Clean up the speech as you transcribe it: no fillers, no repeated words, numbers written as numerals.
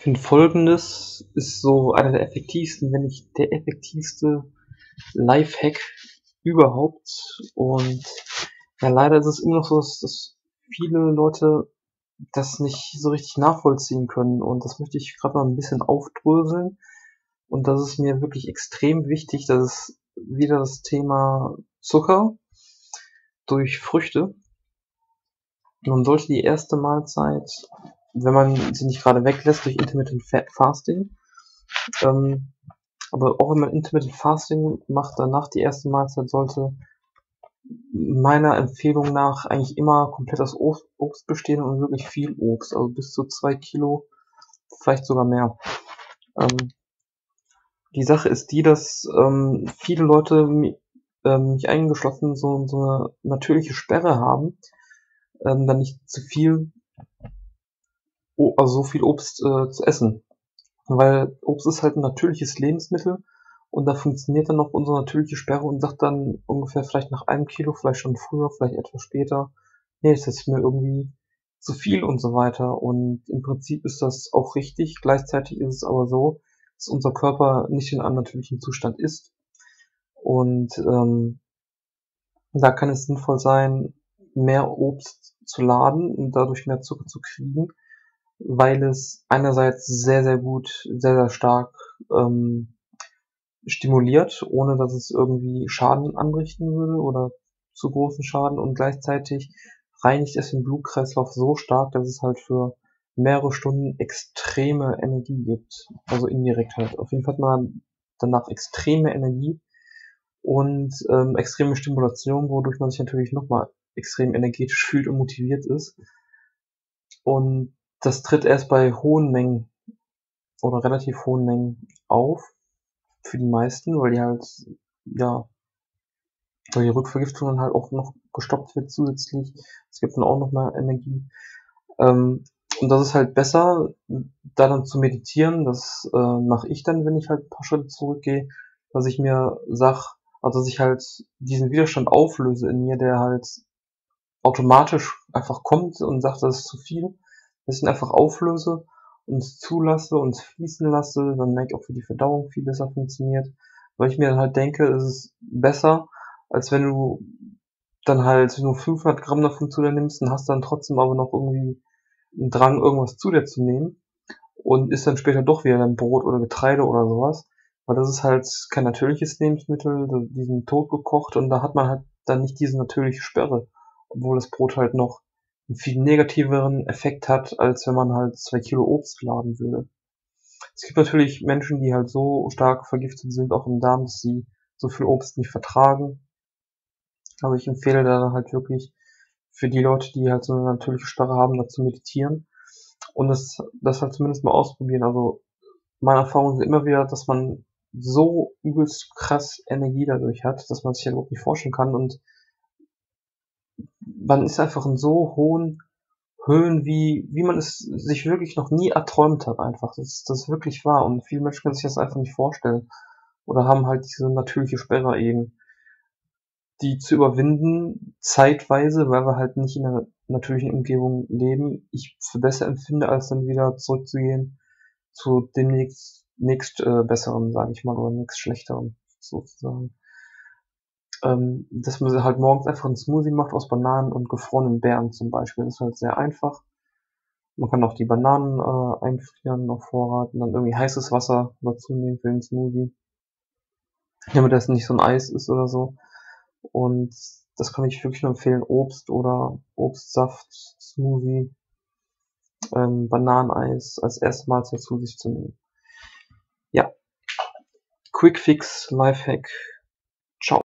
Ich finde Folgendes ist so einer der effektivsten, wenn nicht der effektivste Lifehack überhaupt. Und ja, leider ist es immer noch so, dass viele Leute das nicht so richtig nachvollziehen können. Und das möchte ich gerade mal ein bisschen aufdröseln. Und das ist mir wirklich extrem wichtig. Das ist wieder das Thema Zucker durch Früchte. Man sollte die erste Mahlzeit, wenn man sie nicht gerade weglässt durch Intermittent Fasting, aber auch wenn man Intermittent Fasting macht, danach die erste Mahlzeit sollte meiner Empfehlung nach eigentlich immer komplett aus Obst bestehen und wirklich viel Obst, also bis zu 2 Kilo, vielleicht sogar mehr. Die Sache ist die, dass viele Leute, mich eingeschlossen, so eine natürliche Sperre haben, dann nicht zu viel, also so viel Obst zu essen. Weil Obst ist halt ein natürliches Lebensmittel und da funktioniert dann noch unsere natürliche Sperre und sagt dann ungefähr vielleicht nach 1 Kilo, vielleicht schon früher, vielleicht etwas später, nee, das ist mir irgendwie zu viel und so weiter. Und im Prinzip ist das auch richtig. Gleichzeitig ist es aber so, dass unser Körper nicht in einem natürlichen Zustand ist. Und da kann es sinnvoll sein, mehr Obst zu laden und dadurch mehr Zucker zu kriegen, weil es einerseits sehr, sehr gut, sehr, sehr stark stimuliert, ohne dass es irgendwie Schaden anrichten würde oder zu großen Schaden, und gleichzeitig reinigt es den Blutkreislauf so stark, dass es halt für mehrere Stunden extreme Energie gibt. Also indirekt halt. Auf jeden Fall hat man danach extreme Energie und extreme Stimulation, wodurch man sich natürlich nochmal extrem energetisch fühlt und motiviert ist. Und das tritt erst bei hohen Mengen oder relativ hohen Mengen auf für die meisten, weil die halt, ja, weil die Rückvergiftung dann halt auch noch gestoppt wird zusätzlich. Es gibt dann auch noch mal Energie. Und das ist halt besser, da dann zu meditieren. Das mache ich dann, wenn ich halt ein paar Schritte zurückgehe, dass ich mir sag, also dass ich halt diesen Widerstand auflöse in mir, der halt automatisch einfach kommt und sagt, das ist zu viel, dass ich ihn einfach auflöse und zulasse und fließen lasse, dann merke ich auch, wie die Verdauung viel besser funktioniert, weil ich mir dann halt denke, es ist besser, als wenn du dann halt nur 500 Gramm davon zu dir nimmst und hast dann trotzdem aber noch irgendwie einen Drang, irgendwas zu dir zu nehmen und isst dann später doch wieder dein Brot oder Getreide oder sowas, weil das ist halt kein natürliches Lebensmittel, die sind tot gekocht und da hat man halt dann nicht diese natürliche Sperre, obwohl das Brot halt noch einen viel negativeren Effekt hat, als wenn man halt 2 Kilo Obst laden würde. Es gibt natürlich Menschen, die halt so stark vergiftet sind, auch im Darm, dass sie so viel Obst nicht vertragen. Aber ich empfehle da halt wirklich für die Leute, die halt so eine natürliche Sperre haben, dazu meditieren und das halt zumindest mal ausprobieren. Also meine Erfahrung ist immer wieder, dass man so übelst krass Energie dadurch hat, dass man sich ja überhaupt nicht vorstellen kann, und man ist einfach in so hohen Höhen, wie man es sich wirklich noch nie erträumt hat einfach. Das ist wirklich wahr und viele Menschen können sich das einfach nicht vorstellen oder haben halt diese natürliche Sperre eben, die zu überwinden, zeitweise, weil wir halt nicht in einer natürlichen Umgebung leben, ich für besser empfinde, als dann wieder zurückzugehen zu dem nächst besseren, sage ich mal, oder nächst schlechteren sozusagen. Dass man halt morgens einfach einen Smoothie macht aus Bananen und gefrorenen Beeren zum Beispiel. Das ist halt sehr einfach. Man kann auch die Bananen einfrieren auf Vorrat und dann irgendwie heißes Wasser dazu nehmen für den Smoothie, damit das nicht so ein Eis ist oder so. Und das kann ich wirklich nur empfehlen, Obst oder Obstsaft, Smoothie, Bananeneis als erste Mahlzeit zu sich zu nehmen. Ja, Quick Fix, Lifehack. Ciao.